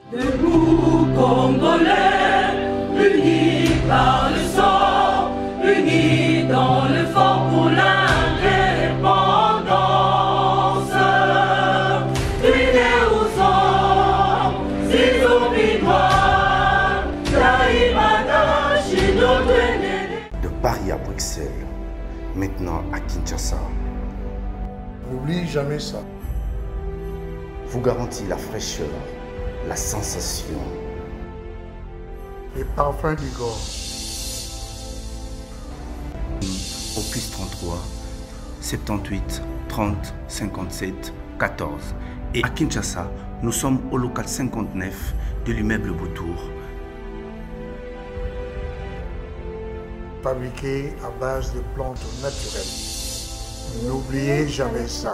Debout, Congolais, unis par le sang, unis dans l'effort pour l'indépendance. Unis aux hommes, ces zombies noirs, Taïmada, Chino, de Paris à Bruxelles, maintenant à Kinshasa. N'oublie jamais ça. Vous garantit la fraîcheur, la sensation. Les parfums du corps. Au plus 33 78 30 57 14. Et à Kinshasa, nous sommes au local 59 de l'immeuble Boutour. Fabriqué à base de plantes naturelles. N'oubliez jamais ça.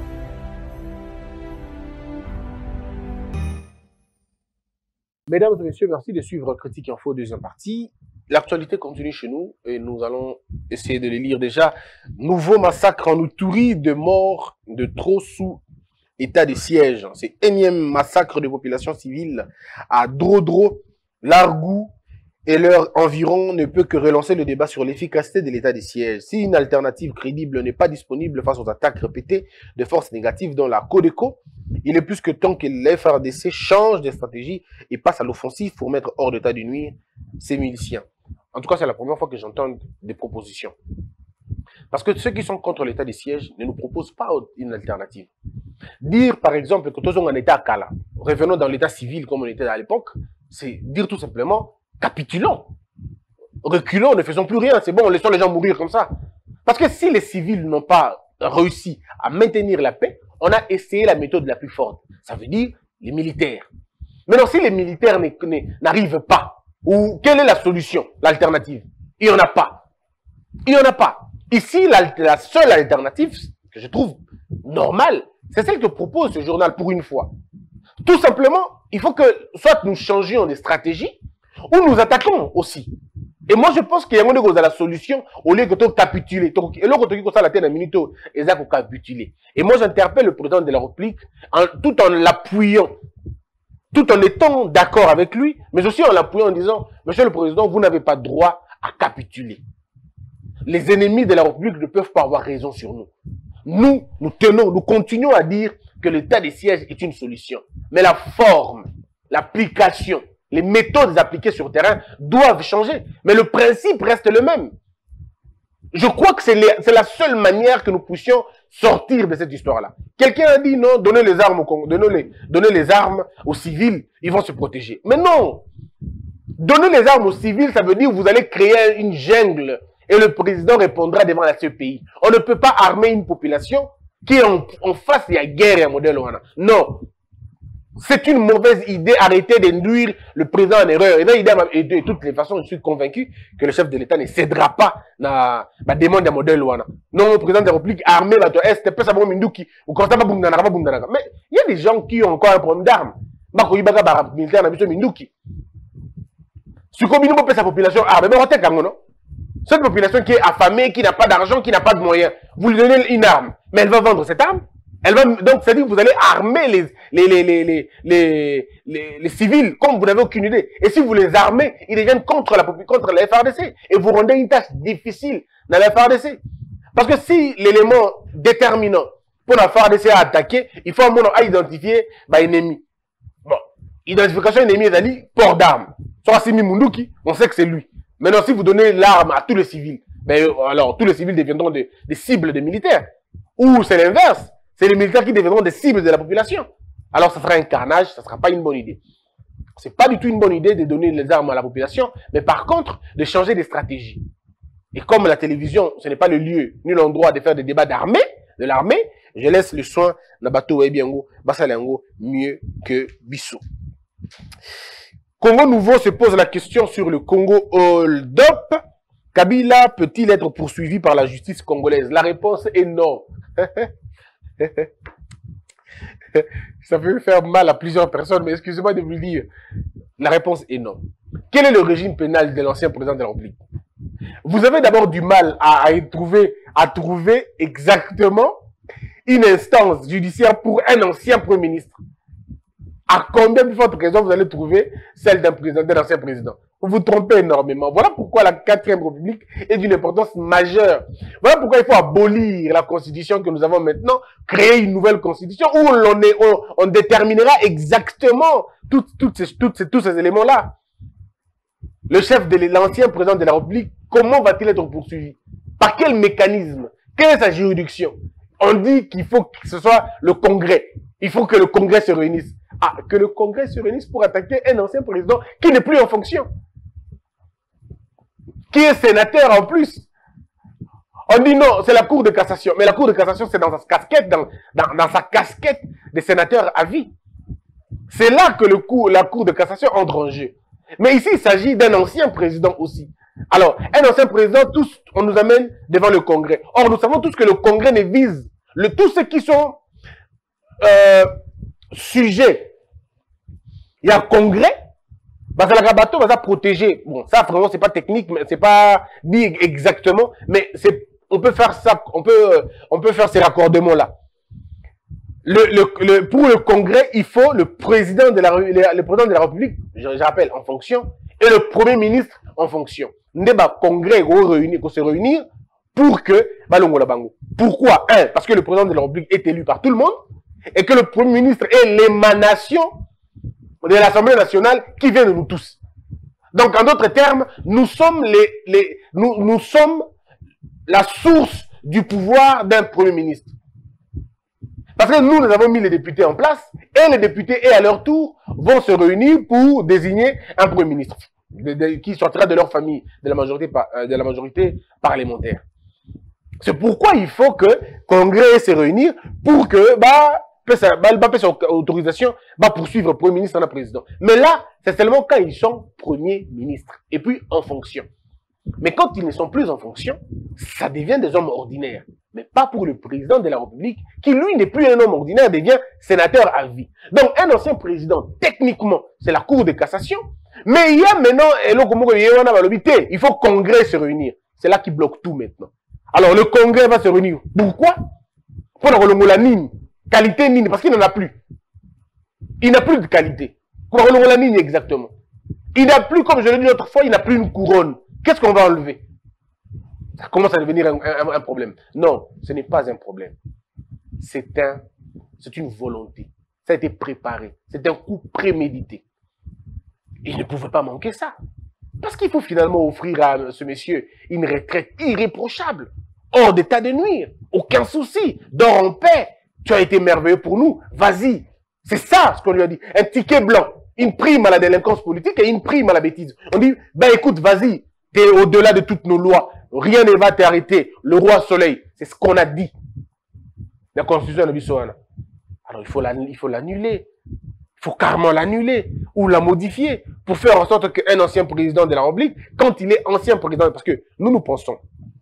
Mesdames et messieurs, merci de suivre Critique Info deuxième partie. L'actualité continue chez nous et nous allons essayer de les lire déjà. Nouveau massacre en Outuri, de morts de trop sous état de siège. C'est énième massacre de population civile à Drodro, Largou et leur environ ne peut que relancer le débat sur l'efficacité de l'état de siège. Si une alternative crédible n'est pas disponible face aux attaques répétées de forces négatives dans la Codeco, il est plus que temps que l'FRDC change de stratégie et passe à l'offensive pour mettre hors d'état de nuire ses miliciens. En tout cas, c'est la première fois que j'entends des propositions. Parce que ceux qui sont contre l'état de siège ne nous proposent pas une alternative. Dire, par exemple, que tous sommes en état à Kala, revenons dans l'état civil comme on était à l'époque, c'est dire tout simplement, capitulons, reculons, ne faisons plus rien, c'est bon, laissons les gens mourir comme ça. Parce que si les civils n'ont pas réussi à maintenir la paix, on a essayé la méthode la plus forte. Ça veut dire les militaires. Maintenant, si les militaires n'arrivent pas, ou quelle est la solution, l'alternative? Il n'y en a pas. Il n'y en a pas. Ici, la seule alternative que je trouve normale, c'est celle que propose ce journal pour une fois. Tout simplement, il faut que soit nous changions de stratégie, ou nous attaquons aussi. Et moi, je pense qu'il y a la solution au lieu que tu capitules. Et là, tu as la tête à minute, et ça capituler. Et moi, j'interpelle le président de la République tout en l'appuyant, tout en étant d'accord avec lui, mais aussi en l'appuyant en disant, Monsieur le Président, vous n'avez pas droit à capituler. Les ennemis de la République ne peuvent pas avoir raison sur nous. Nous continuons à dire que l'état des sièges est une solution. Mais la forme, l'application, les méthodes appliquées sur le terrain doivent changer. Mais le principe reste le même. Je crois que c'est la seule manière que nous puissions sortir de cette histoire-là. Quelqu'un a dit non, donnez les armes aux civils, ils vont se protéger. Mais non! Donner les armes aux civils, ça veut dire que vous allez créer une jungle et le président répondra devant la CPI. On ne peut pas armer une population qui est en face de la guerre et un modèle. Non. C'est une mauvaise idée. Arrêtez d'induire le président en erreur. Et de toutes les façons, je suis convaincu que le chef de l'État ne cédera pas à la demande d'un modèle. Non, le président de la République armé, mais il y a des gens qui ont encore un problème d'armes. Ce qu'on peut sa population armée, cette population qui est affamée, qui n'a pas d'argent, qui n'a pas de moyens, vous lui donnez une arme, mais elle va vendre cette arme. Donc, c'est-à-dire que vous allez armer les civils comme vous n'avez aucune idée. Et si vous les armez, ils deviennent contre la FARDC. Et vous rendez une tâche difficile dans la FARDC. Parce que si l'élément déterminant pour la FARDC à attaquer, il faut à identifier l'ennemi. Bon, identification ennemi, c'est-à-dire port d'armes. Soit Simi Munduki, on sait que c'est lui. Maintenant, si vous donnez l'arme à tous les civils, alors tous les civils deviendront des cibles des militaires. Ou c'est l'inverse. C'est les militaires qui deviendront des cibles de la population. Alors, ça sera un carnage, ça ne sera pas une bonne idée. Ce n'est pas du tout une bonne idée de donner les armes à la population, mais par contre, de changer des stratégies. Et comme la télévision, ce n'est pas le lieu, ni l'endroit de faire des débats de l'armée, je laisse le soin Nabato Webiango, Bassalengo, mieux que Bissou. Congo Nouveau se pose la question sur le Congo Hold-up. Kabila peut-il être poursuivi par la justice congolaise? La réponse est non. Ça peut faire mal à plusieurs personnes, mais excusez-moi de vous le dire. La réponse est non. Quel est le régime pénal de l'ancien président de la République? Vous avez d'abord du mal à trouver exactement une instance judiciaire pour un ancien Premier ministre. À combien plus forte raison vous allez trouver celle d'un président, d'un ancien président? Vous vous trompez énormément. Voilà pourquoi la 4e République est d'une importance majeure. Voilà pourquoi il faut abolir la constitution que nous avons maintenant, créer une nouvelle constitution où on déterminera exactement tous ces éléments-là. Le chef de l'ancien président de la République, comment va-t-il être poursuivi? Par quel mécanisme? Quelle est sa juridiction? On dit qu'il faut que ce soit le Congrès. Il faut que le Congrès se réunisse. Ah, que le Congrès se réunisse pour attaquer un ancien président qui n'est plus en fonction. Qui est sénateur en plus. On dit non, c'est la Cour de cassation. Mais la Cour de cassation, c'est dans sa casquette, dans sa casquette des sénateurs à vie. C'est là que la Cour de cassation entre en jeu. Mais ici, il s'agit d'un ancien président aussi. Alors, un ancien président, tous, on nous amène devant le Congrès. Or, nous savons tous que le Congrès ne vise tous ceux qui sont sujets. Il y a un Congrès, le rabateau va protéger. Bon, ça, vraiment, c'est pas technique, mais c'est pas dit exactement, mais on peut faire ça, on peut faire ces raccordements-là. Pour le Congrès, il faut le président de la République, je rappelle, en fonction, et le Premier ministre en fonction. Le Congrès va se réunir pour que Pourquoi? Parce que le président de la République est élu par tout le monde et que le Premier ministre est l'émanation de l'Assemblée nationale qui vient de nous tous. Donc, en d'autres termes, nous sommes nous sommes la source du pouvoir d'un Premier ministre. Parce que nous avons mis les députés en place et les députés, à leur tour, vont se réunir pour désigner un Premier ministre qui sortira de leur famille, de la majorité parlementaire. C'est pourquoi il faut que le Congrès se réunisse pour que son autorisation va poursuivre le Premier ministre et le président. Mais là, c'est seulement quand ils sont Premier ministre et puis en fonction. Mais quand ils ne sont plus en fonction, ça devient des hommes ordinaires. Mais pas pour le président de la République, qui lui n'est plus un homme ordinaire, devient sénateur à vie. Donc un ancien président, techniquement, c'est la Cour de cassation. Mais il y a maintenant, il faut que le Congrès se réunir. C'est là qui bloque tout maintenant. Alors le Congrès va se réunir. Pourquoi? Pour la ligne. Qualité ligne, parce qu'il n'en a plus. Il n'a plus de qualité. Pour la ligne exactement. Il n'a plus, comme je l'ai dit l'autre fois, il n'a plus une couronne. Qu'est-ce qu'on va enlever? Ça commence à devenir un problème. Non, ce n'est pas un problème. C'est une volonté. Ça a été préparé. C'est un coup prémédité. Il ne pouvait pas manquer ça. Parce qu'il faut finalement offrir à ce monsieur une retraite irréprochable. Hors d'état de nuire. Aucun souci. Dors en paix. Tu as été merveilleux pour nous. Vas-y. C'est ça ce qu'on lui a dit. Un ticket blanc. Une prime à la délinquance politique et une prime à la bêtise. On dit, écoute, vas-y. T'es au-delà de toutes nos lois. Rien ne va t'arrêter. Le roi soleil. C'est ce qu'on a dit. La constitution de Bissouana. Alors, il faut l'annuler. Il faut carrément l'annuler ou la modifier pour faire en sorte qu'un ancien président de la République, quand il est ancien président, parce que nous pensons,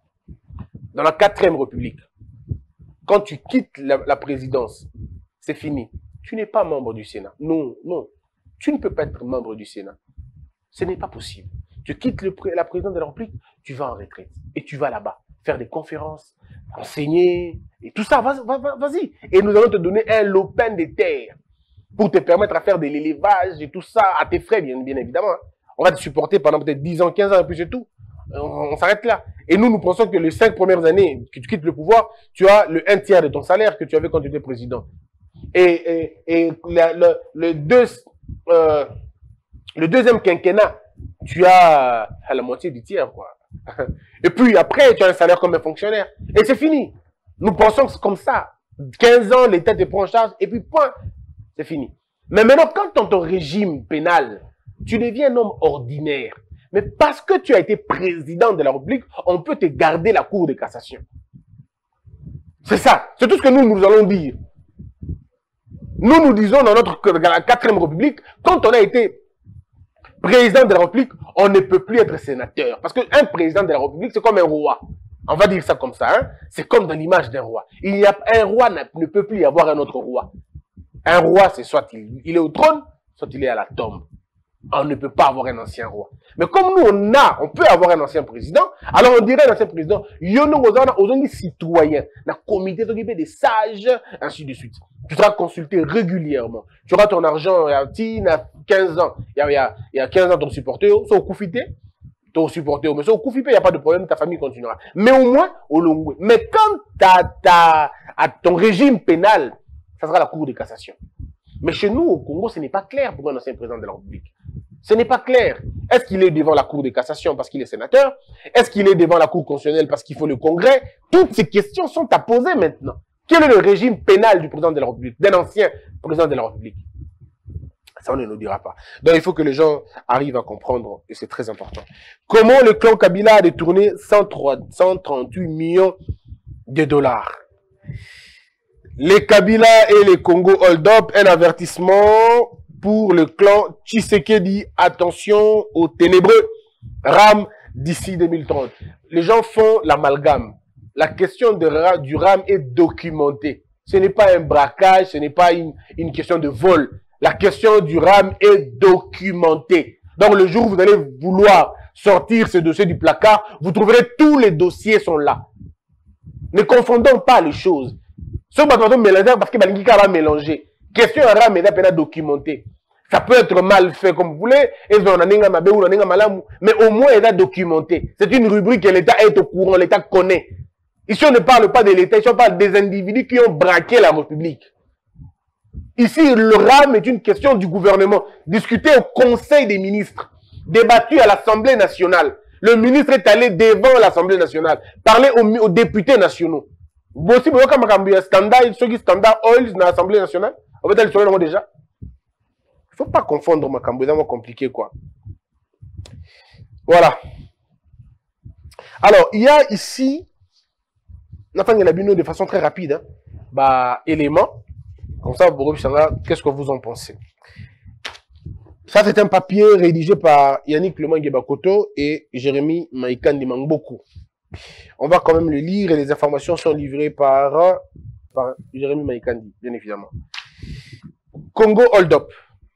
dans la 4e République, quand tu quittes la présidence, c'est fini. Tu n'es pas membre du Sénat. Non, non. Tu ne peux pas être membre du Sénat. Ce n'est pas possible. Tu quittes la présidence de la République, tu vas en retraite. Et tu vas là-bas faire des conférences, enseigner, et tout ça. Vas-y. Et nous allons te donner un lopin de terre pour te permettre à faire de l'élevage et tout ça à tes frais, bien évidemment. On va te supporter pendant peut-être 10 ans, 15 ans, et puis c'est tout. On s'arrête là. Et nous pensons que les 5 premières années que tu quittes le pouvoir, tu as le 1/3 de ton salaire que tu avais quand tu étais président. Et le deuxième quinquennat, tu as à la moitié du tiers, quoi. Et puis après, tu as un salaire comme un fonctionnaire. Et c'est fini. Nous pensons que c'est comme ça. 15 ans, l'État te prend en charge, et puis point. C'est fini. Mais maintenant, quand dans ton régime pénal, tu deviens un homme ordinaire, mais parce que tu as été président de la République, on peut te garder la Cour de cassation. C'est ça. C'est tout ce que nous allons dire. Nous disons dans la 4e République, quand on a été président de la République, on ne peut plus être sénateur. Parce qu'un président de la République, c'est comme un roi. On va dire ça comme ça. Hein? C'est comme dans l'image d'un roi. Un roi ne peut plus y avoir un autre roi. Un roi, c'est soit il est au trône, soit il est à la tombe. On ne peut pas avoir un ancien roi. Mais comme nous, on peut avoir un ancien président, alors on dirait un ancien président, il y a des citoyens, la comité s'occupe des sages, ainsi de suite. Tu seras consulté régulièrement. Tu auras ton argent il y a 15 ans. Il y a 15 ans, ton supporter, c'est au Koufité. Ton supporter, mais c'est au Koufité, il n'y a pas de problème, ta famille continuera. Mais au moins, au Longwe. Mais quand à ton régime pénal, ça sera la Cour de cassation. Mais chez nous, au Congo, ce n'est pas clair pour un ancien président de la République. Ce n'est pas clair. Est-ce qu'il est devant la Cour de cassation parce qu'il est sénateur? Est-ce qu'il est devant la Cour constitutionnelle parce qu'il faut le Congrès? Toutes ces questions sont à poser maintenant. Quel est le régime pénal du président de la République, d'un ancien président de la République? Ça, on ne nous dira pas. Donc, il faut que les gens arrivent à comprendre, et c'est très important. Comment le clan Kabila a détourné 138 millions de dollars? Les Kabila et les Congo hold up, un avertissement pour le clan Tshisekedi. Attention aux ténébreux RAM d'ici 2030. Les gens font l'amalgame. La question du RAM est documentée. Ce n'est pas un braquage, ce n'est pas une question de vol. La question du RAM est documentée. Donc le jour où vous allez vouloir sortir ce dossier du placard, vous trouverez tous les dossiers sont là. Ne confondons pas les choses. Ce que vous mélanger parce que Balingika va mélanger. Question RAM est à documentée. Ça peut être mal fait comme vous voulez, mais au moins il est documenté. C'est une rubrique que l'État est au courant, l'État connaît. Ici, on ne parle pas de l'État, ici, on parle des individus qui ont braqué la République. Ici, le RAM est une question du gouvernement, discuté au Conseil des ministres, débattu à l'Assemblée nationale. Le ministre est allé devant l'Assemblée nationale, parler aux députés nationaux. Aussi, quand il y a standard oil dans l'Assemblée nationale, on va aller déjà. Il ne faut pas confondre Makambo, c'est compliqué quoi. Voilà. Alors, il y a ici, de façon très rapide, éléments. Comme ça, qu'est-ce que vous en pensez? Ça, c'est un papier rédigé par Yannick Lemangue-Bakoto et Jérémy Maïkandi Mangboku. On va quand même le lire et les informations sont livrées par Jérémy Maïkandi, bien évidemment. Congo Hold Up.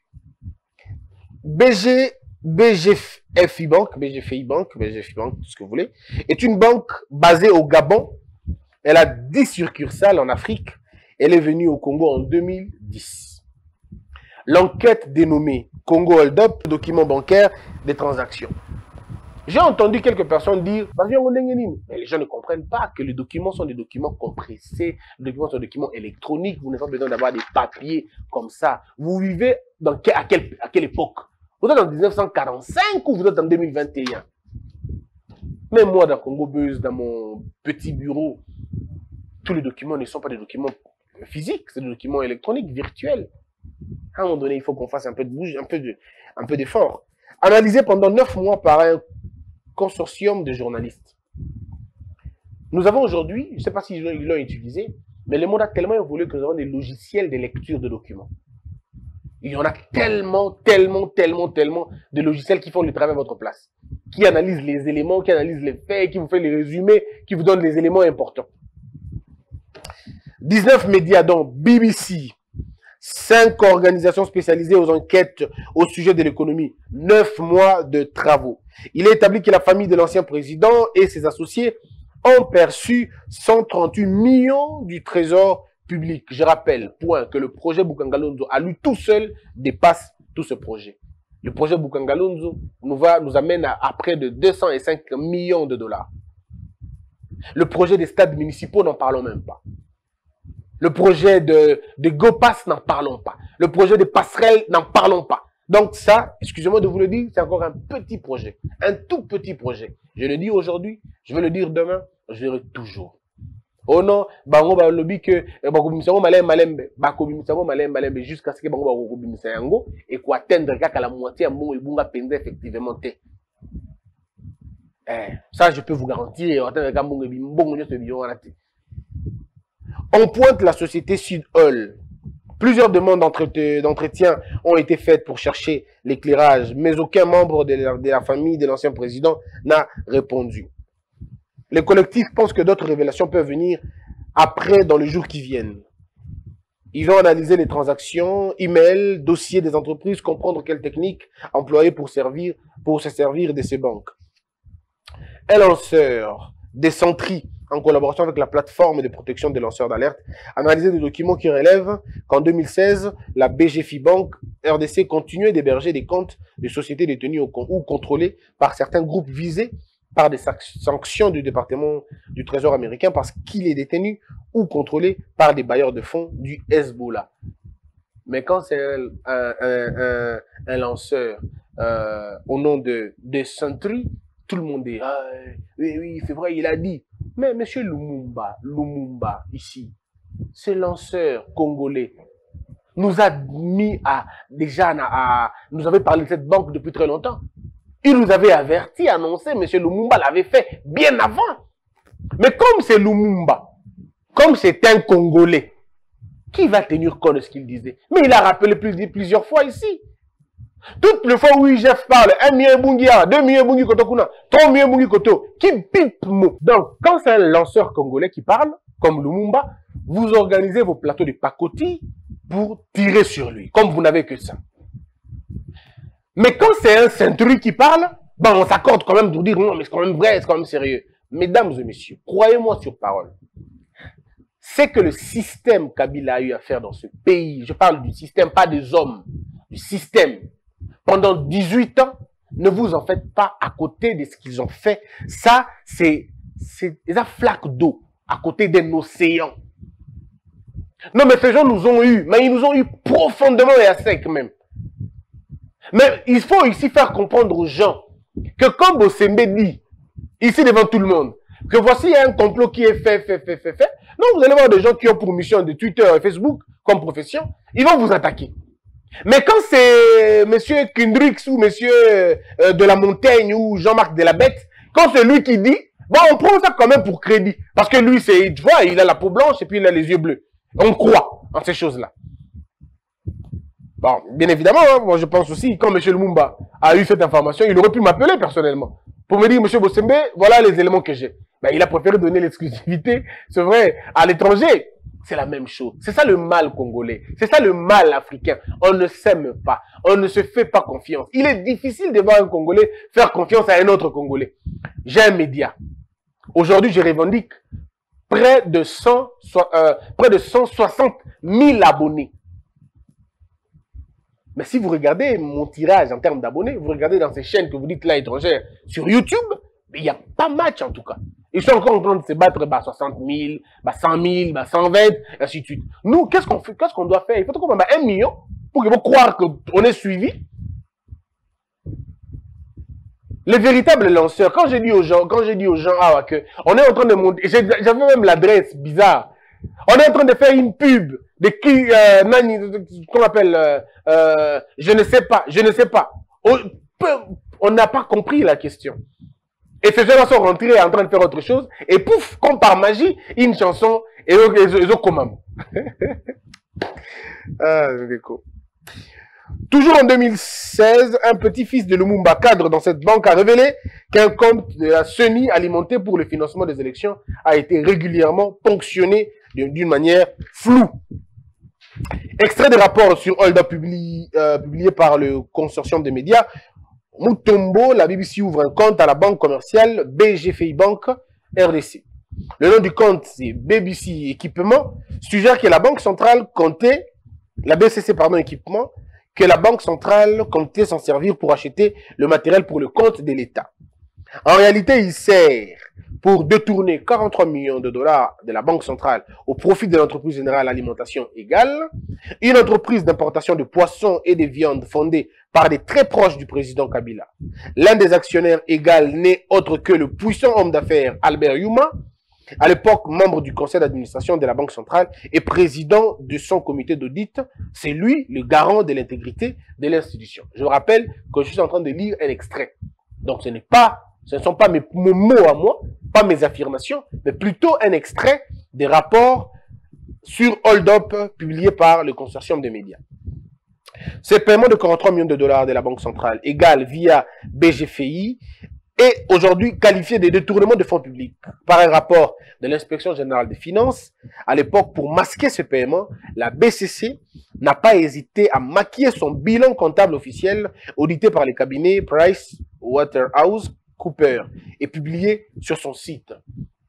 BGFI Bank, tout ce que vous voulez, est une banque basée au Gabon. Elle a 10 succursales en Afrique. Elle est venue au Congo en 2010. L'enquête dénommée Congo Hold Up, document bancaire des transactions. J'ai entendu quelques personnes dire, mais les gens ne comprennent pas que les documents sont des documents compressés, les documents sont des documents électroniques, vous n'avez pas besoin d'avoir des papiers comme ça. Vous vivez à quelle époque? Vous êtes en 1945 ou vous êtes en 2021? Même moi, dans Congo Buzz, dans mon petit bureau, tous les documents ne sont pas des documents physiques, c'est des documents électroniques, virtuels. À un moment donné, il faut qu'on fasse un peu de bouge, un peu d'effort. Analysé pendant 9 mois par un consortium de journalistes. Nous avons aujourd'hui, je ne sais pas s'ils l'ont utilisé, mais le monde a tellement évolué que nous avons des logiciels de lecture de documents. Il y en a tellement de logiciels qui font le travail à votre place, qui analysent les éléments, qui analysent les faits, qui vous fait les résumés, qui vous donnent les éléments importants. 19 médias dont BBC, 5 organisations spécialisées aux enquêtes au sujet de l'économie, 9 mois de travaux. Il est établi que la famille de l'ancien président et ses associés ont perçu 138 millions du trésor public. Je rappelle, point, que le projet Bukangalonzo à lui tout seul dépasse tout ce projet. Le projet Bukangalonzo nous amène à près de 205 millions de dollars. Le projet des stades municipaux, n'en parlons même pas. Le projet de GoPass, n'en parlons pas. Le projet des passerelles, n'en parlons pas. Donc ça, excusez-moi de vous le dire, c'est encore un petit projet. Un tout petit projet. Je le dis aujourd'hui, je vais le dire demain, je le dirai toujours. Oh non, bango ba lobby que bakobimisamo malembe jusqu'à ce que bango bakobimisa yango et ko atteindre kaka la moitié mbongo ebunga penza effectivement te. Ça je peux vous garantir atteindre kaka mbongo ebunga nyoso biyo na te. On pointe la société Sud-Hall. Plusieurs demandes d'entretien ont été faites pour chercher l'éclairage, mais aucun membre de la famille de l'ancien président n'a répondu. Les collectifs pensent que d'autres révélations peuvent venir après dans les jours qui viennent. Ils vont analyser les transactions, emails, dossiers des entreprises, comprendre quelles techniques employer pour se servir de ces banques. Un lanceur des centries en collaboration avec la plateforme de protection des lanceurs d'alerte, a analysé des documents qui relèvent qu'en 2016, la BGFIBank RDC continuait d'héberger des comptes de sociétés détenues ou contrôlées par certains groupes visés par des sanctions du département du Trésor américain parce qu'il est détenu ou contrôlé par des bailleurs de fonds du Hezbollah. Mais quand c'est un lanceur au nom de Sentry, tout le monde dit ah, oui, c'est vrai, il a dit. Mais monsieur Lumumba, ici, ce lanceur congolais, nous a mis nous avait parlé de cette banque depuis très longtemps. Il nous avait averti, annoncé, M. Lumumba l'avait fait bien avant. Mais comme c'est Lumumba, comme c'est un Congolais, qui va tenir compte de ce qu'il disait? Mais il a rappelé plusieurs fois ici. Toutes les fois où IGF parle, 1 million bungia, 2 millions bungi koto kuna, 3 millions bungi koto, qui pipe mot. Donc, quand c'est un lanceur congolais qui parle, comme Lumumba, vous organisez vos plateaux de pacotille pour tirer sur lui, comme vous n'avez que ça. Mais quand c'est un Sentry qui parle, ben on s'accorde quand même pour dire non, mais c'est quand même vrai, c'est quand même sérieux. Mesdames et messieurs, croyez-moi sur parole. C'est que le système Kabila a eu à faire dans ce pays, je parle du système, pas des hommes, du système, pendant 18 ans, ne vous en faites pas à côté de ce qu'ils ont fait. Ça, c'est une flaque d'eau à côté d'un océan. Non, mais ces gens nous ont eu, mais ils nous ont eu profondément et à sec même. Mais il faut ici faire comprendre aux gens que comme Bossembe dit, ici devant tout le monde, que voici un complot qui est fait. Non, vous allez voir des gens qui ont pour mission de Twitter et Facebook comme profession, ils vont vous attaquer. Mais quand c'est monsieur Kendricks ou monsieur de la Montagne ou Jean-Marc Delabette, quand c'est lui qui dit, bon, on prend ça quand même pour crédit. Parce que lui, tu vois, il a la peau blanche et puis il a les yeux bleus. On croit en ces choses-là. Bon, bien évidemment, hein, moi je pense aussi, quand M. Lumumba a eu cette information, il aurait pu m'appeler personnellement pour me dire, M. Bossembe, voilà les éléments que j'ai. Ben, il a préféré donner l'exclusivité, c'est vrai, à l'étranger. C'est la même chose. C'est ça le mal congolais. C'est ça le mal africain. On ne s'aime pas. On ne se fait pas confiance. Il est difficile de voir un Congolais faire confiance à un autre Congolais. J'ai un média. Aujourd'hui, je revendique près de 160 000 abonnés. Mais si vous regardez mon tirage en termes d'abonnés, vous regardez dans ces chaînes que vous dites là étrangères sur YouTube, il n'y a pas match en tout cas. Ils sont encore en train de se battre, 60 000, 100 000, 120, ainsi de suite. Nous, qu'est-ce qu'on fait? Qu'est-ce qu'on doit faire? Il faut qu'on ait 1 million pour qu'ils vont croire qu'on est suivi. Les véritables lanceurs, quand j'ai dit aux gens, ah, que on est en train de monter, j'avais même l'adresse bizarre. On est en train de faire une pub de qui, qu'on appelle, je ne sais pas. On n'a pas compris la question. Et ces gens-là sont rentrés en train de faire autre chose. Et pouf, comme par magie, une chanson, et ils ont comment. Ah, toujours en 2016, un petit-fils de Lumumba, cadre dans cette banque, a révélé qu'un compte de la CENI alimenté pour le financement des élections a été régulièrement ponctionné d'une manière floue. Extrait des rapports sur Holda publié par le consortium des médias, Mutombo, la BBC ouvre un compte à la banque commerciale BGFIBank RDC. Le nom du compte, c'est BBC Équipement, suggère que la Banque centrale comptait, la BCC, pardon, Équipement, que la Banque centrale comptait s'en servir pour acheter le matériel pour le compte de l'État. En réalité, il sert pour détourner 43 millions de dollars de la Banque centrale au profit de l'entreprise générale Alimentation Égale, une entreprise d'importation de poissons et de viandes fondée par des très proches du président Kabila. L'un des actionnaires Égale n'est autre que le puissant homme d'affaires Albert Yuma, à l'époque membre du conseil d'administration de la Banque centrale et président de son comité d'audit. C'est lui le garant de l'intégrité de l'institution. Je rappelle que je suis en train de lire un extrait. Donc ce ne sont pas mes mots à moi, pas mes affirmations, mais plutôt un extrait des rapports sur Hold Up publiés par le consortium des médias. Ces paiements de 43 millions de dollars de la Banque centrale égale via BGFI est aujourd'hui qualifié de détournement de fonds publics. Par un rapport de l'inspection générale des finances, à l'époque, pour masquer ce paiement, la BCC n'a pas hésité à maquiller son bilan comptable officiel audité par les cabinets PricewaterhouseCoopers et publié sur son site.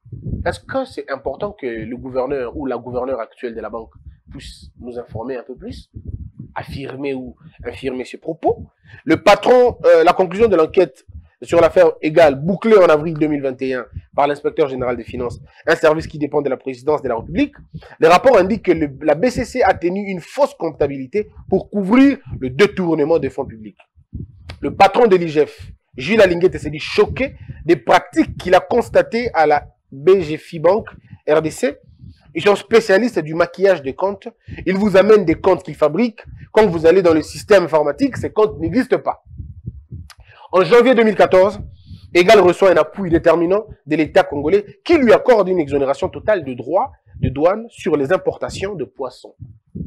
Est-ce que c'est important que le gouverneur ou la gouverneure actuelle de la banque puisse nous informer un peu plus, affirmer ou infirmer ses propos? Le patron, la conclusion de l'enquête sur l'affaire Égale, bouclée en avril 2021 par l'inspecteur général des finances, un service qui dépend de la présidence de la République. Les rapports indiquent que la BCC a tenu une fausse comptabilité pour couvrir le détournement des fonds publics. Le patron de l'IGF, Gilles Alinguette, s'est dit choqué des pratiques qu'il a constatées à la BGFI Bank RDC. Ils sont spécialistes du maquillage des comptes. Ils vous amènent des comptes qu'ils fabriquent. Quand vous allez dans le système informatique, ces comptes n'existent pas. En janvier 2014, Égale reçoit un appui déterminant de l'État congolais qui lui accorde une exonération totale de droits de douane sur les importations de poissons.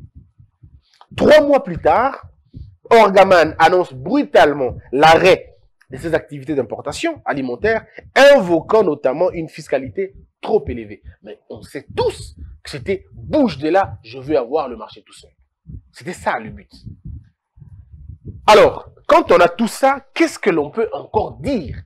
3 mois plus tard, Orgaman annonce brutalement l'arrêt de ses activités d'importation alimentaire, invoquant notamment une fiscalité trop élevée. Mais on sait tous que c'était « bouge de là, je veux avoir le marché tout seul ». C'était ça le but. Alors, quand on a tout ça, qu'est-ce que l'on peut encore dire?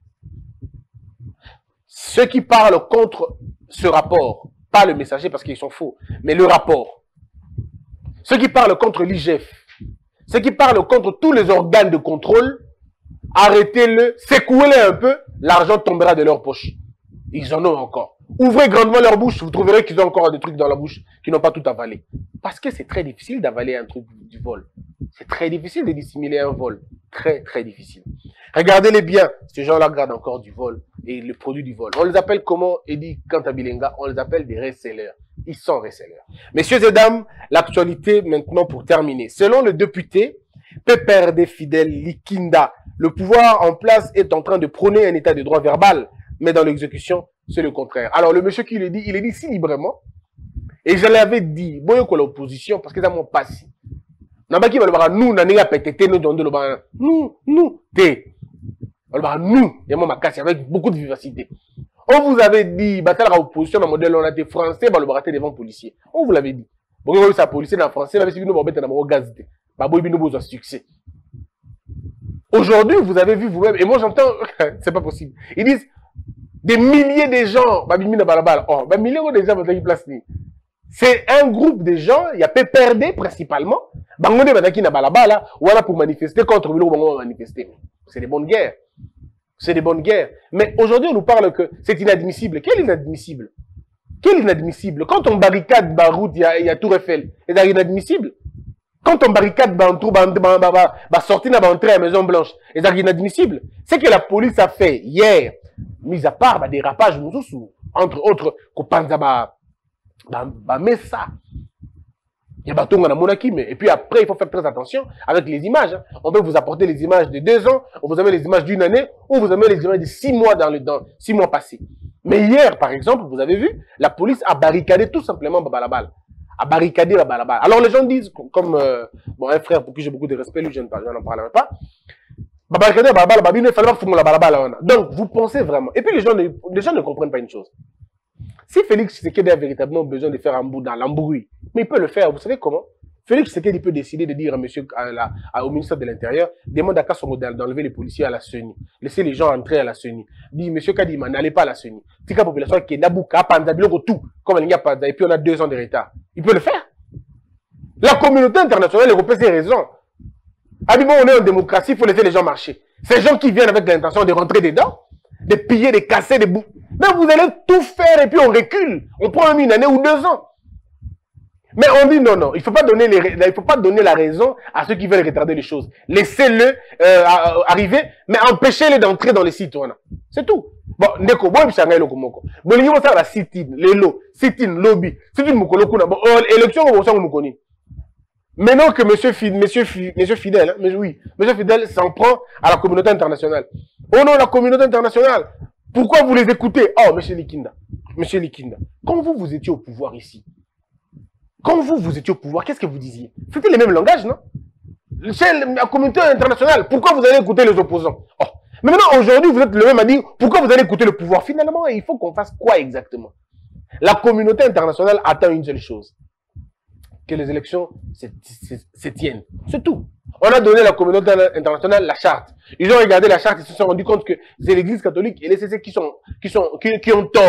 Ceux qui parlent contre ce rapport, pas le messager parce qu'ils sont faux, mais le rapport. Ceux qui parlent contre l'IGF, ceux qui parlent contre tous les organes de contrôle, arrêtez-le, secouez-les un peu, l'argent tombera de leur poche. Ils en ont encore. Ouvrez grandement leur bouche, vous trouverez qu'ils ont encore des trucs dans la bouche qui n'ont pas tout avalé. Parce que c'est très difficile d'avaler un truc du vol. C'est très difficile de dissimuler un vol. Très, très difficile. Regardez-les bien. Ces gens-là gardent encore du vol et le produit du vol. On les appelle comment, Eddie Kantabilenga? On les appelle des resellers. Ils sont resellers. Messieurs et dames, l'actualité maintenant pour terminer. Selon le député PPRD Fidèle Likinda, le pouvoir en place est en train de prôner un état de droit verbal, mais dans l'exécution, c'est le contraire. Alors le monsieur qui le dit, il est dit si librement. Et je l'avais dit, boyo ko l'opposition, parce que ça m'a passé. Nabaki va le voir, nous, n'anega pétété, nous, dans le bar, nous, té. Nous, il y a ma casse avec beaucoup de vivacité. On vous avait dit, bataille à l'opposition, dans le modèle, on a été français, bah, le baraté devant policier. On vous l'avait dit. Bon, on a eu sa policier dans le français, là, si nous, on va mettre dans le gaz, bah, boy, nous, besoin de succès. Aujourd'hui, vous avez vu vous-même, et moi, j'entends, c'est pas possible. Ils disent, des milliers de gens, bah, milliers de gens, qui placent. C'est un groupe de gens, il y a PPRD principalement, bangonde bataki na balabala, voilà pour manifester contre le bango manifester. C'est des bonnes guerres. C'est des bonnes guerres. Mais aujourd'hui, on nous parle que c'est inadmissible. Quel est inadmissible? Quel est inadmissible? Quand on barricade la route, il y a Tour Eiffel. C'est inadmissible. Quand on barricade sortir dans l'entrée à la Maison Blanche, c'est inadmissible. C'est que la police a fait hier, mis à part des rapages, entre autres, mais ça. Il y a bateau en Monaki, et puis après, il faut faire très attention avec les images. Hein. On peut vous apporter les images de 2 ans, on vous amène les images d'1 année, ou vous amène les images de 6 mois dans 6 mois passés. Mais hier, par exemple, vous avez vu, la police a barricadé tout simplement Babalabal. A barricadé la Babalabal. Alors les gens disent, comme un frère pour qui j'ai beaucoup de respect, lui je n'en parlerai pas. Barricadé Babalabal, il ne fallait pas faire la Babalabal. Donc vous pensez vraiment. Et puis les gens ne comprennent pas une chose. Si Félix Tshisekedi a véritablement besoin de faire un bout dans l'embrouille, mais il peut le faire, vous savez comment? Félix Tshisekedi peut décider de dire au ministère de l'Intérieur, demande à Kassongo d'enlever les policiers à la CENI, laisser les gens entrer à la CENI. Dit, monsieur Kadima, n'allez pas à la CENI. C'est la population qui est Nabouka, Panzabilo, tout, comme il n'y a pas, et puis on a 2 ans de retard. Il peut le faire. La communauté internationale européenne, c'est raison. Habibon, on est en démocratie, il faut laisser les gens marcher. Ces gens qui viennent avec l'intention de rentrer dedans, de piller, de casser, de bouts. Mais vous allez tout faire et puis on recule. On prend 1 année ou 2 ans. Mais on dit non, il ne faut pas donner la raison à ceux qui veulent retarder les choses. Laissez-le arriver, mais empêchez-les d'entrer dans les sites. C'est tout. Bon, Ndeko, bon, il s'en est lokomoko. Bon, il y a la sit-in, les lots, sit-in, lobby, sit-in, moukolokuna. Bon, élection, on va moukoni. Maintenant que monsieur Fidèle, mais oui, monsieur Fidèle s'en prend à la communauté internationale. Oh non, la communauté internationale. Pourquoi vous les écoutez? Oh, monsieur Likinda, quand vous étiez au pouvoir ici, qu'est-ce que vous disiez? C'était les mêmes langages, non? La communauté internationale, pourquoi vous allez écouter les opposants? Oh. Mais maintenant, aujourd'hui, vous êtes le même à dire, pourquoi vous allez écouter le pouvoir? Finalement, il faut qu'on fasse quoi exactement? La communauté internationale attend une seule chose. Que les élections se tiennent. C'est tout. On a donné à la communauté internationale la charte. Ils ont regardé la charte et se sont rendus compte que c'est l'église catholique et les CC qui ont tort.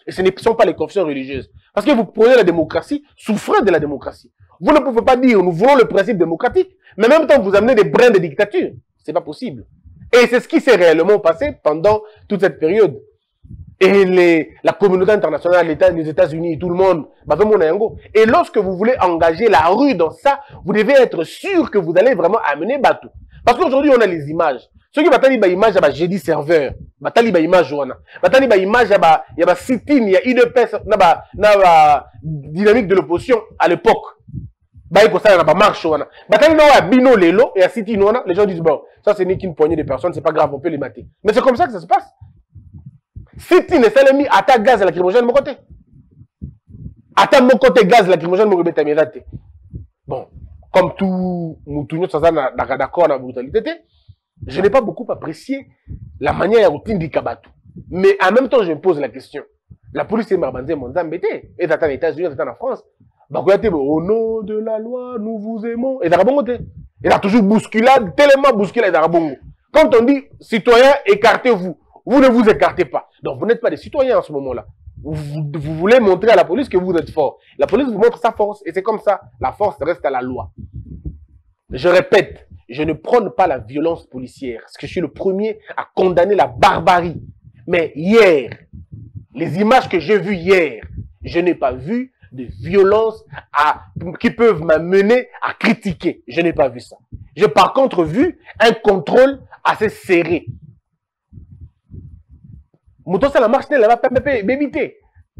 Et ce ne sont pas les confessions religieuses. Parce que vous prenez la démocratie, souffrez de la démocratie. Vous ne pouvez pas dire, nous voulons le principe démocratique, mais en même temps, vous amenez des brins de dictature. C'est pas possible. Et c'est ce qui s'est réellement passé pendant toute cette période. Et la communauté internationale, les États-Unis, tout le monde, et lorsque vous voulez engager la rue dans ça, vous devez être sûr que vous allez vraiment amener bateau. Parce qu'aujourd'hui, on a les images. Ceux qui battent les images, il y a jeudi serveur. Battent les images, battent les images, il y a sit-in, il y a IDPS, il y a dynamique de l'opposition à l'époque. Il y a marche, bino lelo et à sit-in, les gens disent, bon, ça c'est qu'une poignée de personnes, c'est pas grave, on peut les mater. Mais c'est comme ça que ça se passe. Sit-in et salami, atta gaz lacrymogène, mon côté. Atta mon côté gaz lacrymogène, mon côté mirate. Bon, comme tout, nous sommes d'accord dans la brutalité, je n'ai pas beaucoup apprécié la manière dont il Kabatou. Mais en même temps, je me pose la question. La police est marbanzée, mon embêté. Et dans les États-Unis, dans la France. Au nom de la loi, nous vous aimons. Et d'Arabongo, il a toujours bousculade, tellement bousculade d'Arabongo. Quand on dit citoyens, écartez-vous. Vous ne vous écartez pas. Donc, vous n'êtes pas des citoyens en ce moment-là. Vous voulez montrer à la police que vous êtes fort. La police vous montre sa force. Et c'est comme ça. La force reste à la loi. Je répète. Je ne prône pas la violence policière, parce que je suis le premier à condamner la barbarie. Mais hier, les images que j'ai vues hier, je n'ai pas vu de violence qui peuvent m'amener à critiquer. Je n'ai pas vu ça. J'ai par contre vu un contrôle assez serré. Mouton, ça la marche, elle va pas m'ébiter.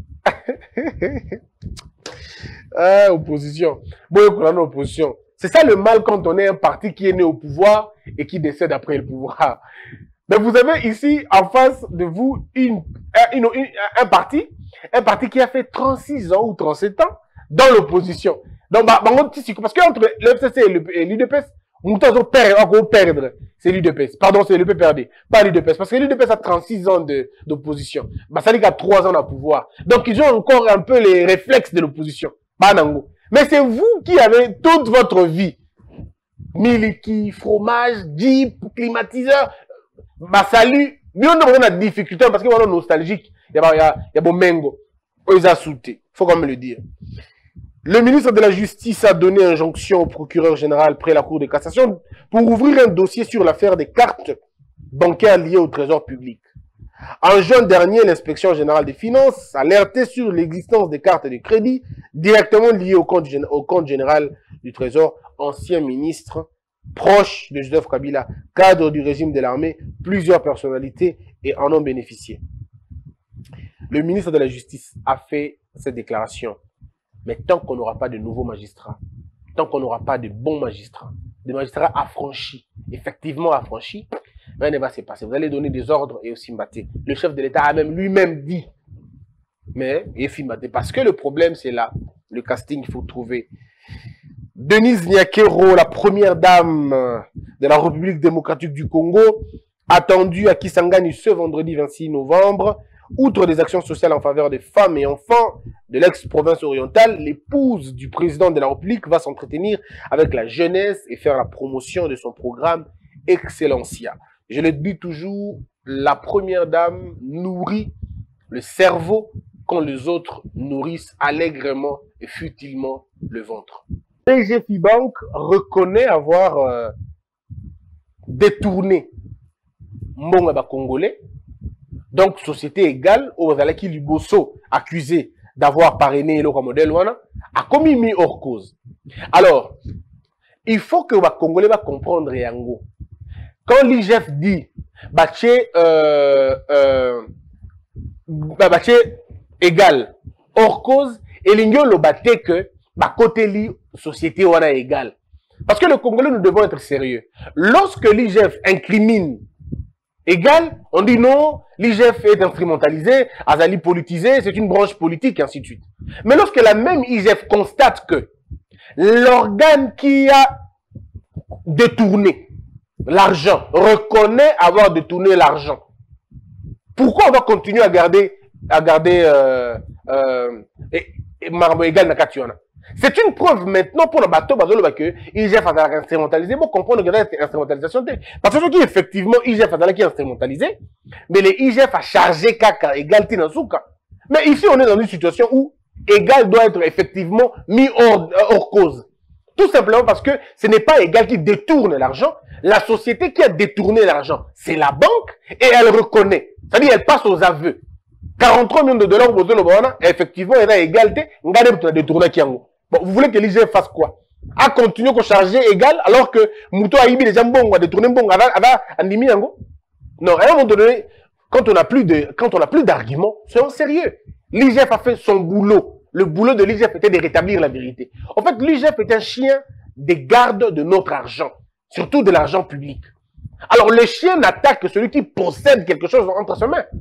Opposition. Bon, opposition. C'est ça le mal quand on est un parti qui est né au pouvoir et qui décède après le pouvoir. Mais vous avez ici en face de vous un parti qui a fait 36 ans ou 37 ans dans l'opposition. Donc, parce qu'entre le FCC et l'UDPS, nous avons perdre. C'est l'UDPS. Pardon, c'est l'UPPRD. Pas l'UDPS. Parce que l'UDPS a 36 ans d'opposition. Ça dit qu'il a 3 ans de pouvoir. Donc, ils ont encore un peu les réflexes de l'opposition. Banango. Mais c'est vous qui avez toute votre vie. Miliki, fromage, jeep, climatiseur. Salut. Mais on a des difficultés parce qu'on est nostalgique. Il y a bon mengo. Ils ont sauté. Faut quand même le dire. Le ministre de la Justice a donné injonction au procureur général près la Cour de cassation pour ouvrir un dossier sur l'affaire des cartes bancaires liées au trésor public. En juin dernier, l'inspection générale des finances alertait sur l'existence des cartes de crédit directement liées au compte général du Trésor. Ancien ministre proche de Joseph Kabila, cadre du régime de l'armée, plusieurs personnalités et en ont bénéficié. Le ministre de la Justice a fait cette déclaration. Mais tant qu'on n'aura pas de nouveaux magistrats, tant qu'on n'aura pas de bons magistrats, des magistrats affranchis, effectivement affranchis, rien ne va se passer. Vous allez donner des ordres et aussi mbatter. Le chef de l'État a même lui-même dit. Mais, et mbatter. Parce que le problème, c'est là. Le casting, il faut trouver. Denise Nyakero, la première dame de la République démocratique du Congo, attendue à Kisangani ce vendredi 26 novembre. Outre des actions sociales en faveur des femmes et enfants de l'ex-province orientale, l'épouse du président de la République va s'entretenir avec la jeunesse et faire la promotion de son programme Excellencia. Je le dis toujours, la première dame nourrit le cerveau quand les autres nourrissent allègrement et futilement le ventre. PG Bank reconnaît avoir détourné Mbonga Congolais. Donc, société égale, au Zalaki Liboso, accusé d'avoir parrainé le modèle, a commis mis hors cause. Alors, il faut que les Congolais va comprendre Yango. Quand l'IGF dit, égal, hors cause, et l'Ingo le battait que, côté li, société wana égale. Parce que le Congolais, nous devons être sérieux. Lorsque l'IGF incrimine égal, on dit non, l'IGF est instrumentalisé, Azali politisé, c'est une branche politique, et ainsi de suite. Mais lorsque la même IGF constate que l'organe qui a détourné l'argent reconnaît avoir détourné l'argent, pourquoi on va continuer à garder Marbo égal Nakationa? C'est une preuve maintenant pour le bateau, que IGF a instrumentalisé. Pour comprendre que c'est instrumentalisation. Parce que ce qui effectivement, IGF a qui est instrumentalisé, mais les IGF a chargé Kaka égalité dans Souka. Mais ici, on est dans une situation où Égal doit être effectivement mis hors cause. Tout simplement parce que ce n'est pas Égal qui détourne l'argent. La société qui a détourné l'argent, c'est la banque et elle reconnaît. C'est-à-dire elle passe aux aveux. 43 millions de dollars, effectivement, elle a égalité. Bon, vous voulez que l'IGF fasse quoi? A continué à charger Égal alors que Mouto a ibi les gens bon, a détourné bon, non, à un moment donné, quand on n'a plus d'arguments, soyons sérieux. L'IGF a fait son boulot. Le boulot de l'IGF était de rétablir la vérité. En fait, l'IGF est un chien des gardes de notre argent, surtout de l'argent public. Alors, le chien n'attaque que celui qui possède quelque chose entre ses mains.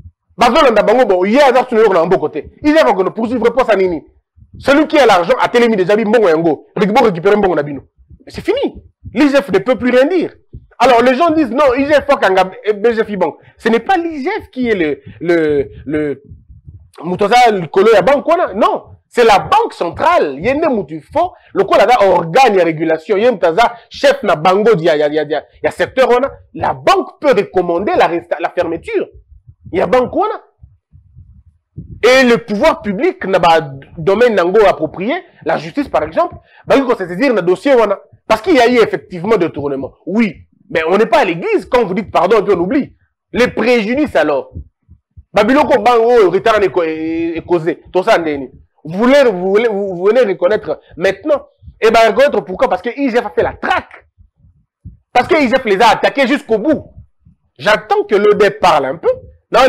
Celui qui a l'argent a télémis déjà dit bon yango, récupérer bon nabino. C'est fini. L'IGF ne peut plus rien dire. Alors les gens disent non, IGF faut qu'un BGF banque. Ce n'est pas l'IGF qui est le Moutosa le colo ya banque non, c'est la banque centrale. Yende mutifo, le colo da organe de régulation, yemtaza chef na bango ya secteur ona, la banque peut recommander la fermeture. Il y a banque ona. Et le pouvoir public n'a pas domaine nango approprié, la justice par exemple, bah il faut se saisir dans dossier wana parce qu'il y a eu effectivement de tournement. Oui, mais on n'est pas à l'église quand vous dites pardon et puis on oublie. Les préjudices alors. Babiloko bango retard est causé. Tout ça vous venez reconnaître maintenant. Et ben reconnaître pourquoi? Parce que IGF a fait la traque. Parce que IGF les a attaqués jusqu'au bout. J'attends que l'ODEP parle un peu. Elle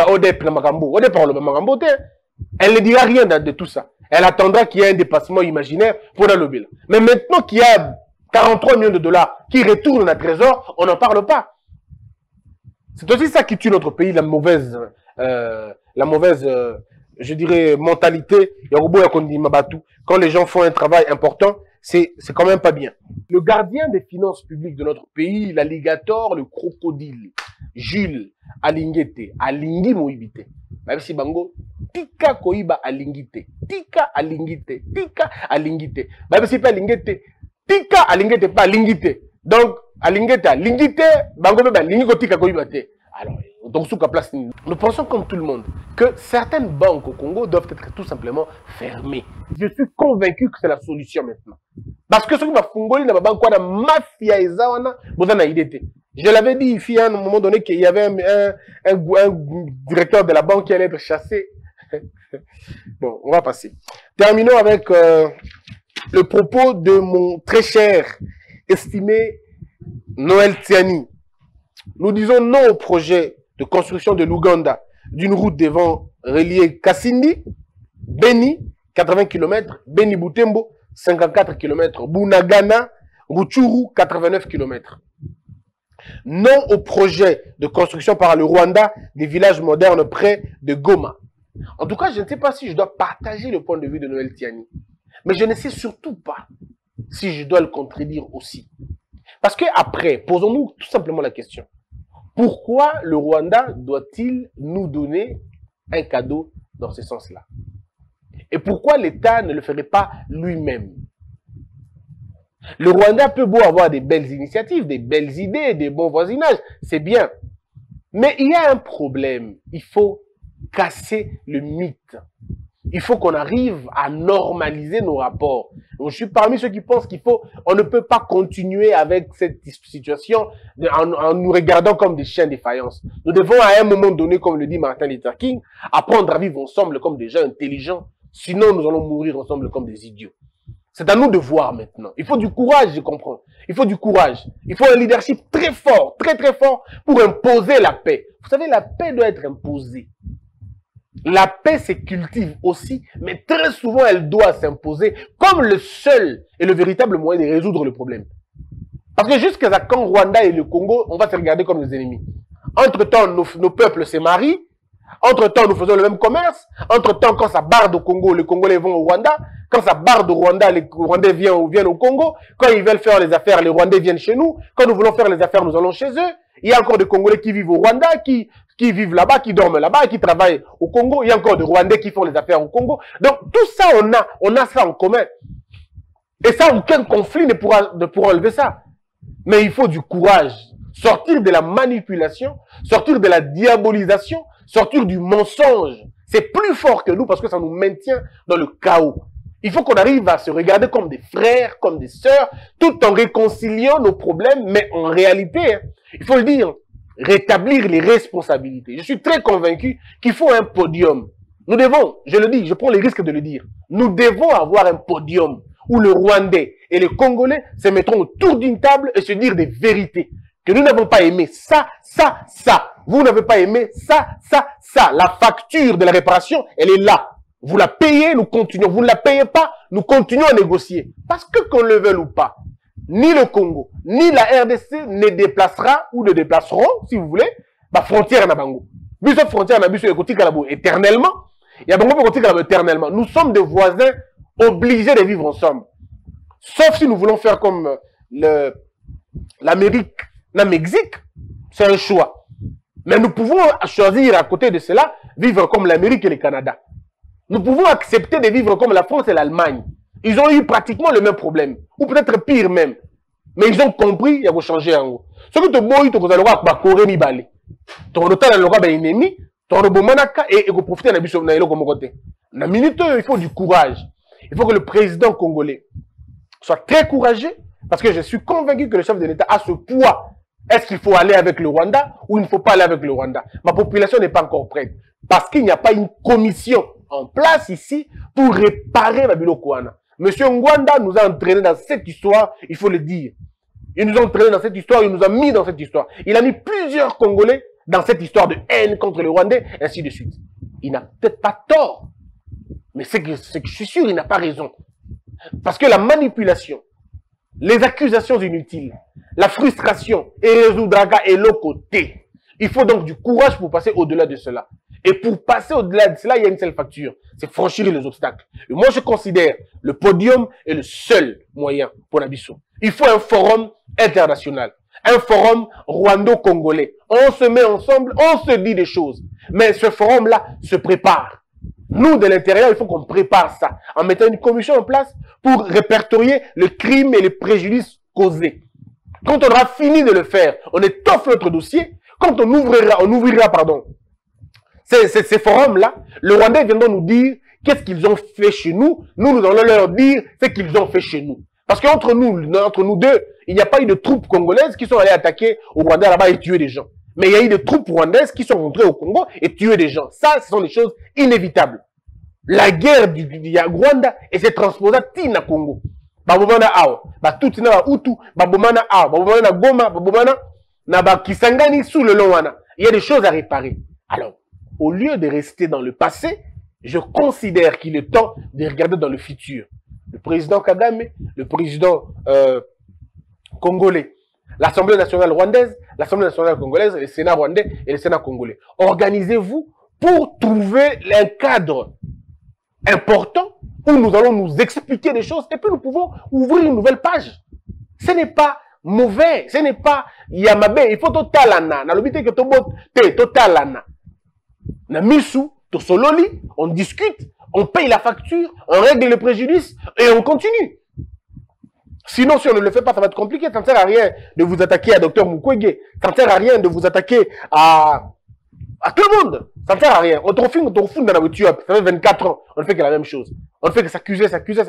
ne dira rien de tout ça. Elle attendra qu'il y ait un dépassement imaginaire pour la lobby. Mais maintenant qu'il y a 43 millions de dollars qui retournent à trésor, on n'en parle pas. C'est aussi ça qui tue notre pays, la mauvaise, je dirais, mentalité. Quand les gens font un travail important, c'est quand même pas bien. Le gardien des finances publiques de notre pays, l'alligator, le crocodile, Jules Alingete, Alingi Moibite. Même si Bango, Tika Koiba Alingite, Tika Alingite, Tika Alingite. Même si pas Alingete, Tika Alingete, pas Alingite. Donc, Alingete, Alingite, Bango Beba, Lingo Tika Koibate. Alors, donc, sous la place, nous pensons comme tout le monde que certaines banques au Congo doivent être tout simplement fermées. Je suis convaincu que c'est la solution maintenant. Parce que ce qui va fungoli dans la banque, la mafia et zawana, vous en avez idée. Je l'avais dit ici à un moment donné qu'il y avait un directeur de la banque qui allait être chassé. Bon, on va passer. Terminons avec le propos de mon très cher, estimé Noël Tiani. Nous disons non au projet de construction de l'Ouganda d'une route des vents reliée Kassindi, Beni, 80 km, Beni Butembo, 54 km, Bunagana, Rutshuru, 89 km. Non au projet de construction par le Rwanda des villages modernes près de Goma. En tout cas, je ne sais pas si je dois partager le point de vue de Noël Tiani. Mais je ne sais surtout pas si je dois le contredire aussi. Parce que après, posons-nous tout simplement la question. Pourquoi le Rwanda doit-il nous donner un cadeau dans ce sens-là? Et pourquoi l'État ne le ferait pas lui-même? Le Rwanda peut beau avoir des belles initiatives, des belles idées, des bons voisinages, c'est bien. Mais il y a un problème. Il faut casser le mythe. Il faut qu'on arrive à normaliser nos rapports. Donc, je suis parmi ceux qui pensent on ne peut pas continuer avec cette situation en nous regardant comme des chiens défaillants. Nous devons à un moment donné, comme le dit Martin Luther King, apprendre à vivre ensemble comme des gens intelligents. Sinon, nous allons mourir ensemble comme des idiots. C'est à nous de voir maintenant. Il faut du courage, je comprends. Il faut du courage. Il faut un leadership très fort, très très fort pour imposer la paix. Vous savez, la paix doit être imposée. La paix se cultive aussi, mais très souvent elle doit s'imposer comme le seul et le véritable moyen de résoudre le problème. Parce que jusqu'à quand Rwanda et le Congo, on va se regarder comme des ennemis. Entre-temps, nos peuples se marient. Entre-temps, nous faisons le même commerce. Entre-temps, quand ça barde au Congo, les Congolais vont au Rwanda. Quand ça barde au Rwanda, les Rwandais viennent au Congo. Quand ils veulent faire les affaires, les Rwandais viennent chez nous. Quand nous voulons faire les affaires, nous allons chez eux. Il y a encore des Congolais qui vivent au Rwanda, qui vivent là-bas, qui dorment là-bas, qui travaillent au Congo. Il y a encore des Rwandais qui font les affaires au Congo. Donc, tout ça, on a ça en commun. Et ça, aucun conflit ne pourra enlever ça. Mais il faut du courage. Sortir de la manipulation, sortir de la diabolisation, sortir du mensonge. C'est plus fort que nous parce que ça nous maintient dans le chaos. Il faut qu'on arrive à se regarder comme des frères, comme des sœurs, tout en réconciliant nos problèmes, mais en réalité, hein, il faut le dire, rétablir les responsabilités. Je suis très convaincu qu'il faut un podium. Nous devons, je le dis, je prends les risques de le dire, nous devons avoir un podium où le Rwandais et les Congolais se mettront autour d'une table et se dire des vérités. Que nous n'avons pas aimé ça, ça, ça. Vous n'avez pas aimé ça, ça, ça. La facture de la réparation, elle est là. Vous la payez, nous continuons. Vous ne la payez pas, nous continuons à négocier. Parce que qu'on le veuille ou pas, ni le Congo, ni la RDC ne déplacera ou ne déplaceront, si vous voulez, la frontière na bango. Biso frontière na biso ekotika labo éternellement. Il y a bango ekotika labo éternellement. Nous sommes des voisins obligés de vivre ensemble. Sauf si nous voulons faire comme l'Amérique, le Mexique, c'est un choix. Mais nous pouvons choisir à côté de cela, vivre comme l'Amérique et le Canada. Nous pouvons accepter de vivre comme la France et l'Allemagne. Ils ont eu pratiquement le même problème, ou peut-être pire même. Mais ils ont compris, il y a changer en haut. Ce que tu bois, tu vas Corée mi balé. Tu vas le ennemi, tu vas et profiter de la comme côté. La minute, il faut du courage. Il faut que le président congolais soit très courageux, parce que je suis convaincu que le chef de l'État a ce poids. Est-ce qu'il faut aller avec le Rwanda ou il ne faut pas aller avec le Rwanda? Ma population n'est pas encore prête. Parce qu'il n'y a pas une commission en place ici pour réparer Babilo Kouana. Monsieur Ngwanda nous a entraînés dans cette histoire, il faut le dire. Il nous a entraînés dans cette histoire, il nous a mis dans cette histoire. Il a mis plusieurs Congolais dans cette histoire de haine contre le Rwandais, ainsi de suite. Il n'a peut-être pas tort, mais c'est que je suis sûr, il n'a pas raison. Parce que la manipulation, les accusations inutiles, la frustration et résoudra et l'autre côté. Il faut donc du courage pour passer au-delà de cela. Et pour passer au-delà de cela, il y a une seule facture. C'est franchir les obstacles. Et moi, je considère le podium est le seul moyen pour Nabiso. Il faut un forum international. Un forum rwando-congolais. On se met ensemble, on se dit des choses. Mais ce forum-là se prépare. Nous, de l'intérieur, il faut qu'on prépare ça. En mettant une commission en place pour répertorier le crime et les préjudices causés. Quand on aura fini de le faire, on étoffe notre dossier. Quand on ouvrira, ces forums-là, le Rwandais viendra nous dire qu'est-ce qu'ils ont fait chez nous. Nous allons leur dire ce qu'ils ont fait chez nous. Parce qu'entre nous deux, il n'y a pas eu de troupes congolaises qui sont allées attaquer au Rwanda là-bas et tuer des gens. Mais il y a eu des troupes rwandaises qui sont rentrées au Congo et tué des gens. Ça, ce sont des choses inévitables. La guerre du Rwanda et s'est transposée à Congo. Babomana Ao, Batuti na Hutu, Babomana Ao, Babomana Goma, Babomana na Kisangani sous le Lowana. Il y a des choses à réparer. Alors, au lieu de rester dans le passé, je considère qu'il est temps de regarder dans le futur. Le président Kagame, le président congolais, l'Assemblée nationale rwandaise, l'Assemblée nationale congolaise, le Sénat rwandais et le Sénat congolais. Organisez-vous pour trouver un cadre important où nous allons nous expliquer des choses et puis nous pouvons ouvrir une nouvelle page. Ce n'est pas mauvais, ce n'est pas Yamabe, il faut totalana. Na lobité que totalana. Na misu, to sololi, on discute, on paye la facture, on règle le préjudice et on continue. Sinon, si on ne le fait pas, ça va être compliqué. Ça ne sert à rien de vous attaquer à Dr Mukwege. Ça ne sert à rien de vous attaquer à tout le monde. Ça ne sert à rien. On te refine dans la voiture. Ça fait 24 ans. On ne fait que la même chose. On ne fait que s'accuser.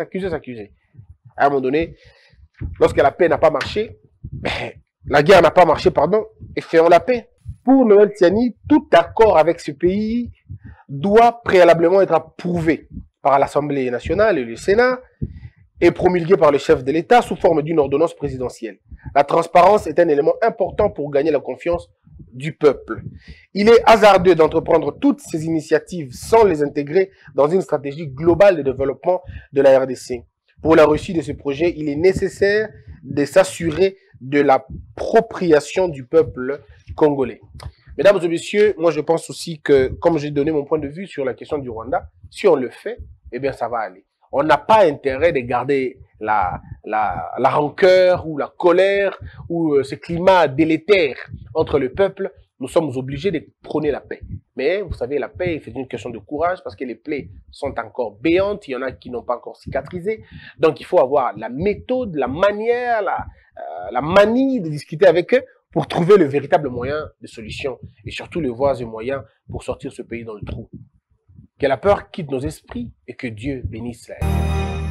À un moment donné, lorsque la paix n'a pas marché, la guerre n'a pas marché, pardon, et faisons la paix. Pour Noël Tiani, tout accord avec ce pays doit préalablement être approuvé par l'Assemblée nationale et le Sénat et promulgué par le chef de l'État sous forme d'une ordonnance présidentielle. La transparence est un élément important pour gagner la confiance du peuple. Il est hasardeux d'entreprendre toutes ces initiatives sans les intégrer dans une stratégie globale de développement de la RDC. Pour la réussite de ce projet, il est nécessaire de s'assurer de l'appropriation du peuple congolais. Mesdames et messieurs, moi je pense aussi que, comme j'ai donné mon point de vue sur la question du Rwanda, si on le fait, eh bien ça va aller. On n'a pas intérêt de garder la rancœur ou la colère ou ce climat délétère entre le peuple. Nous sommes obligés de prôner la paix. Mais vous savez, la paix, c'est une question de courage parce que les plaies sont encore béantes. Il y en a qui n'ont pas encore cicatrisé. Donc, il faut avoir la méthode, la manière, la manie de discuter avec eux pour trouver le véritable moyen de solution et surtout les voies et moyens pour sortir ce pays dans le trou. Que la peur quitte nos esprits et que Dieu bénisse la vie.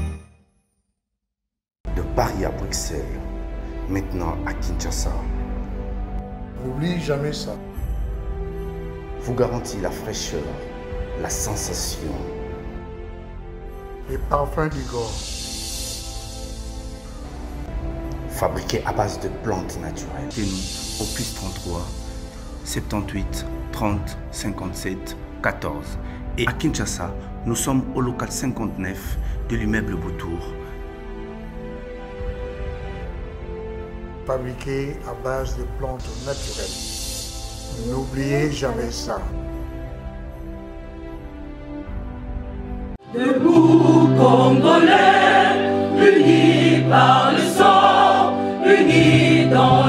De Paris à Bruxelles, maintenant à Kinshasa, N'oublie jamais ça. vous garantit la fraîcheur, la sensation, Les parfums du corps. fabriqué à base de plantes naturelles. Chez nous, au plus 33 78 30 57 14. Et à Kinshasa, nous sommes au local 59 de l'immeuble Boutour. Fabriqués à base de plantes naturelles. N'oubliez jamais ça. Debout, Congolais, unis par le sang, unis dans